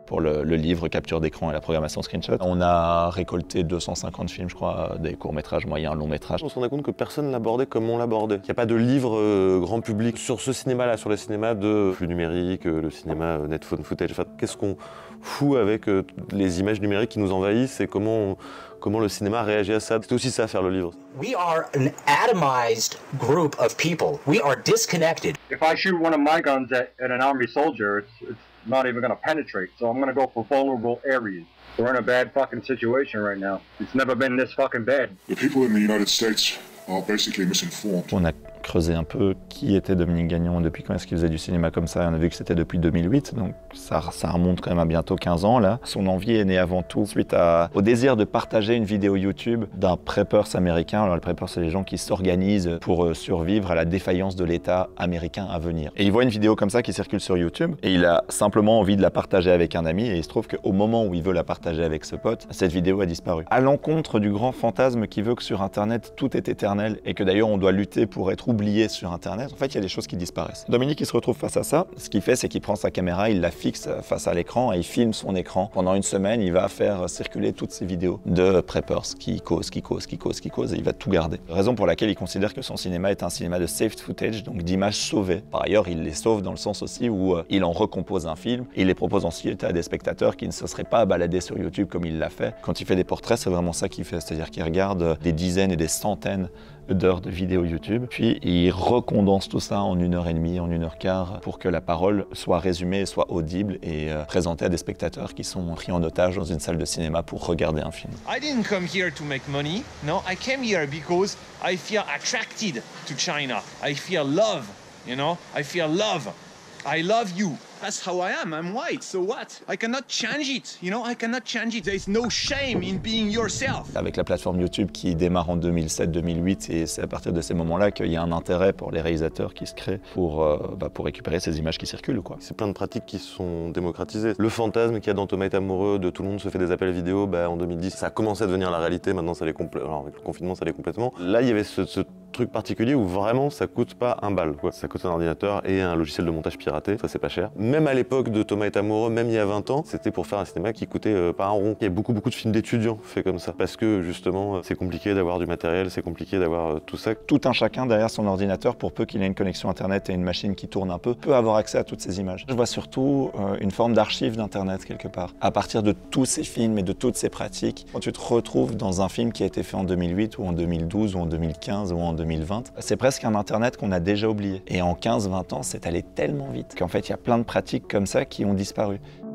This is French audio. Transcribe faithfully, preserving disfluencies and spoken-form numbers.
pour le, le livre capture d'écran et la programmation screenshot. On a récolté deux cent cinquante films, je crois, des courts-métrages, moyens, longs métrages. On se rendait compte que personne l'abordait comme on l'abordait. Il n'y a pas de livre euh, grand public sur ce cinéma-là, sur le cinéma de flux numérique, euh, le cinéma euh, net phone footage. Enfin, qu'est-ce qu'on fout avec euh, les images numériques qui nous envahissent et comment, on, comment le cinéma réagit à ça. C'est aussi ça, faire le livre. We are an atomized group of people. We are disconnected. If I shoot one of my guns at, at an army soldier, it's, it's not even going to penetrate. So I'm going to go for vulnerable areas. We're in a bad fucking situation right now. It's never been this fucking bad. The people in the United States are basically misinformed. On a creusé un peu qui était Dominique Gagnon, depuis quand est-ce qu'il faisait du cinéma comme ça, et on a vu que c'était depuis deux mille huit, donc ça, ça remonte quand même à bientôt quinze ans là. Son envie est née avant tout suite à, au désir de partager une vidéo YouTube d'un preppers américain. Alors les preppers, c'est les gens qui s'organisent pour survivre à la défaillance de l'État américain à venir. Et il voit une vidéo comme ça qui circule sur YouTube, et il a simplement envie de la partager avec un ami, et il se trouve qu'au moment où il veut la partager avec ce pote, cette vidéo a disparu. À l'encontre du grand fantasme qui veut que sur Internet tout est éternel, et que d'ailleurs on doit lutter pour être oublié sur Internet, en fait il y a des choses qui disparaissent. Dominique il se retrouve face à ça, ce qu'il fait c'est qu'il prend sa caméra, il la fixe face à l'écran et il filme son écran. Pendant une semaine il va faire circuler toutes ces vidéos de preppers qui causent, qui causent, qui causent, qui causent, et il va tout garder. Raison pour laquelle il considère que son cinéma est un cinéma de saved footage, donc d'images sauvées. Par ailleurs il les sauve dans le sens aussi où euh, il en recompose un film, et il les propose ensuite à des spectateurs qui ne se seraient pas baladés sur YouTube comme il l'a fait. Quand il fait des portraits c'est vraiment ça qu'il fait, c'est-à-dire qu'il regarde des dizaines et des centaines d'heures de vidéos YouTube, puis il recondense tout ça en une heure et demie, en une heure quart, pour que la parole soit résumée, soit audible et euh, présentée à des spectateurs qui sont pris en otage dans une salle de cinéma pour regarder un film. I didn't come here to make money. No, I came here because I feel attracted to China. I feel love, you know? I feel love. I love you. That's how I am. I'm white, so what? I cannot change it, you know? I cannot change it. There is no shame in being yourself. Avec la plateforme YouTube qui démarre en deux mille sept deux mille huit, et c'est à partir de ces moments-là qu'il y a un intérêt pour les réalisateurs qui se créent pour, euh, bah, pour récupérer ces images qui circulent, quoi. C'est plein de pratiques qui sont démocratisées. Le fantasme qu'il y a dans Thomas est amoureux, de tout le monde se fait des appels vidéo, bah, en deux mille dix, ça a commencé à devenir la réalité, maintenant ça l'est complètement. Alors avec le confinement, ça l'est complètement. Là, il y avait ce, ce truc particulier où vraiment ça coûte pas un bal, quoi. Ça coûte un ordinateur et un logiciel de montage piraté, ça c'est pas cher. Même à l'époque de Thomas est amoureux, même il y a vingt ans, c'était pour faire un cinéma qui coûtait euh, pas un rond. Il y a beaucoup beaucoup de films d'étudiants faits comme ça, parce que justement c'est compliqué d'avoir du matériel, c'est compliqué d'avoir euh, tout ça. Tout un chacun derrière son ordinateur, pour peu qu'il ait une connexion internet et une machine qui tourne un peu, peut avoir accès à toutes ces images. Je vois surtout euh, une forme d'archive d'internet quelque part. À partir de tous ces films et de toutes ces pratiques, quand tu te retrouves dans un film qui a été fait en deux mille huit ou en deux mille douze ou en deux mille quinze ou en deux mille vingt, c'est presque un internet qu'on a déjà oublié. Et en quinze vingt ans, c'est allé tellement vite qu'en fait il y a plein de pratiques comme ça qui ont disparu.